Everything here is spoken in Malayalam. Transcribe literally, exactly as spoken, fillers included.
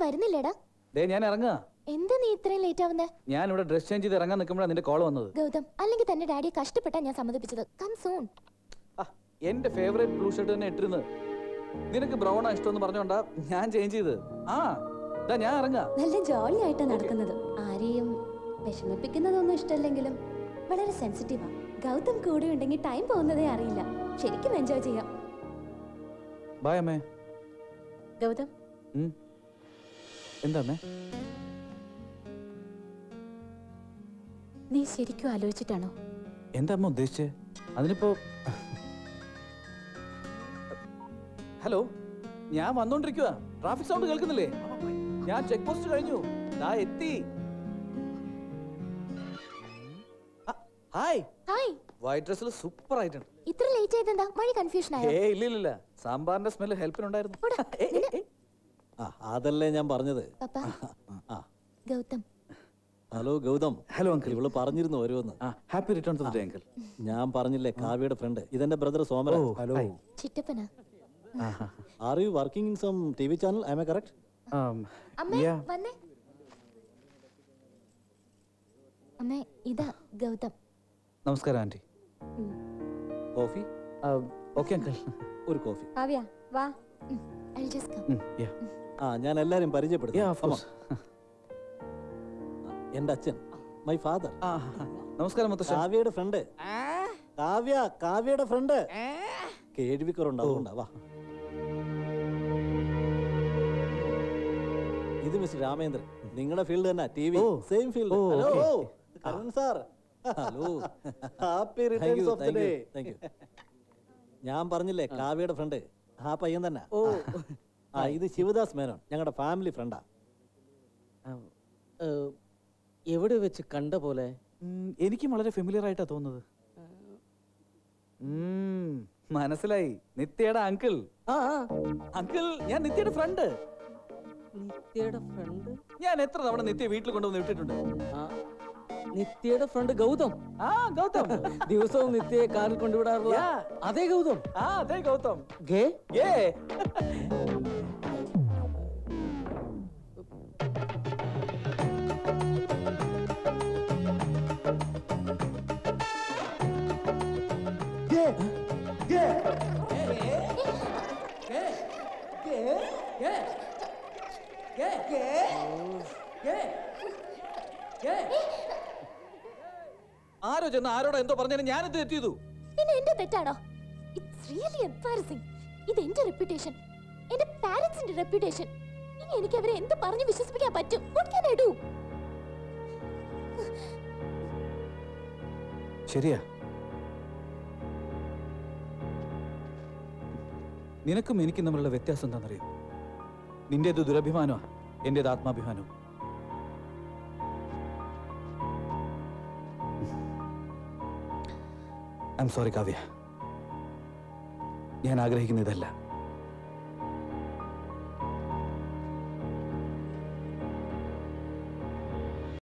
വരുന്നില്ലേടാ? ദേ ഞാൻ ഇറങ്ങാ. എന്താ നീ ഇത്രയും ലേറ്റ് ആവുന്നേ? ഞാൻ ഇവിടെ ഡ്രസ് ചേഞ്ച് ചെയ്ത് ഇറങ്ങാൻ നിൽക്കുമ്പോഴാണ് നിന്റെ കോൾ വന്നത്. ഗൗതം, അല്ലെങ്കിൽ തന്നെ ഡാഡിയെ കഷ്ടപ്പെട്ടാ ഞാൻ സമ്മതിപ്പിച്ചത്. Come soon. എന്റെ ഫേവറേറ്റ് ബ്ലൂ ഷർട്ട് തന്നെ ഇട്ടിരുന്നത്. നിനക്ക് ബ്രൗണാ ഇഷ്ടമെന്ന് പറഞ്ഞോണ്ടാ ഞാൻ ചേഞ്ച് ചെയ്ത്. ആ ഞാൻ ഇറങ്ങാ. നല്ല ജോളി ആയിട്ടാ നടക്കുന്നത്. ആരെയും വിഷമിപ്പിക്കുന്നതൊന്നും ഇഷ്ടമല്ലെങ്കിലും വളരെ സെൻസിറ്റീവാ. ഗൗതം കൂടെ ഉണ്ടെങ്കിൽ ടൈം പോകുന്നതേ അറിയില്ല. ശരിക്കും എൻജോയ് ചെയ്യാം. ബൈ അമ്മേ. ഗൗതം, എന്താ അമ്മേ? നീ ശരിക്കും ആലോചിച്ചിട്ടാണോ? എന്താ അമ്മ ഉദ്ദേശിച്ചേ? അതിനിപ്പോ ഹലോ, ഞാൻ വന്നോണ്ടിരിക്കുക. ട്രാഫിക് സൗണ്ട് കേൾക്കുന്നില്ലേ? ഞാൻ ചെക്ക് പോസ്റ്റ് കഴിഞ്ഞു, ദാ എത്തി. Hi hi. വൈറ്റ് ഡ്രസ്സിൽ സൂപ്പർ ആയിട്ടുണ്ട്. ഇത്ര ലേറ്റ് ആയതെന്താ? വഴി കൺഫ്യൂഷൻ ആയോ? ഏയ് ഇല്ല ഇല്ല, സാമ്പാറിന്റെ സ്മെല്ല് ഹെൽപ്പിനുണ്ടായിരുന്നു. അതല്ലേ ഞാൻ പറഞ്ഞത്. Gautam. Hello Gautam. Hello uncle. ഇവള് പറഞ്ഞിരുന്നു വരുമെന്ന്. Happy return to the day uncle. ഞാൻ പറഞ്ഞില്ലേ കാവ്യയുടെ ഫ്രണ്ട്. ഇതെന്റെ ബ്രദർ സോമര. ഹലോ. ചിറ്റപ്പന. Are you working in some TV channel? Am I correct? അമ്മേ വന്നേ. അമ്മേ ഇതാ ഗൗതം. നമസ്കാരം ആന്റി. കോഫി? Okay uncle. ഒരു കോഫി. കാവ്യ വാ. I'll just come. ആ ഞാൻ എല്ലാരും പരിചയപ്പെടുത്താം. എന്റെ അച്ഛൻ, മൈ ഫാദർ. നമസ്കാരം മുത്തശ്ശൻ. കാവ്യയുടെ ഫ്രണ്ട്. കാവ്യ കാവ്യയുടെ ഫ്രണ്ട്. കേൾവിക്കുറവുണ്ട്, അതുകൊണ്ടാ. വാ. ഇത് മിസ്റ്റർ രാമേന്ദ്രൻ. നിങ്ങളുടെ ഫീൽഡ് തന്നെ, T V. Same field. Hello Karun sir. Hello. Happy returns of the day. Thank you. ഞാൻ പറഞ്ഞില്ലേ കാവ്യയുടെ ഫ്രണ്ട്, ആ പയ്യൻ തന്നെ. ഓ ആ ഇത് ശിവദാസ് മേനോൻ, ഞങ്ങളുടെ ഫാമിലി ഫ്രണ്ടാ. എവിടെ വെച്ച് കണ്ട പോലെ? എനിക്കും വളരെ ഫെമിലിയർ ആയിട്ടാ തോന്നുന്നത്. മനസ്സിലായി, നിത്യയുടെ അങ്കിൾ. അങ്കിൾ, ഞാൻ നിത്യയുടെ ഫ്രണ്ട്. നിത്യയുടെ ഫ്രണ്ട്? ഞാൻ എത്ര തവണ നിത്യ വീട്ടിൽ കൊണ്ടുവന്ന് വിട്ടിട്ടുണ്ട്. നിത്യയുടെ ഫ്രണ്ട് ഗൗതം. ആ ഗൗതം. ദിവസവും നിത്യയെ കാറിൽ കൊണ്ടുവിടാറുള്ള അതേ ഗൗതം. ആ അതെ ഗൗതം. ഗേ ഗേ. ആരോ ചെന്ന് ആരോടോ എന്തോ പറഞ്ഞു, ഞാനെന്ത് തെറ്റ് ചെയ്തു? പിന്നെ എന്റെ തെറ്റാണോ? It's really embarrassing. ഇത് എന്റെ റെപ്യൂട്ടേഷൻ, എന്റെ പാരന്റ്സിന്റെ റെപ്യൂട്ടേഷൻ. ഇനി എനിക്ക് അവരെ എന്ത് പറഞ്ഞു വിശ്വസിപ്പിക്കാൻ പറ്റും? What can I do? ശരിയാ. നിനക്കും എനിക്കും തമ്മിലുള്ള വ്യത്യാസം എന്താണെന്നറിയോ? നിന്റേത് ദുരഭിമാനമാ, എന്റേത് ആത്മാഭിമാനവും. ഐ എം സോറി കാവ്യ, ഞാൻ ആഗ്രഹിക്കുന്ന ഇതല്ല.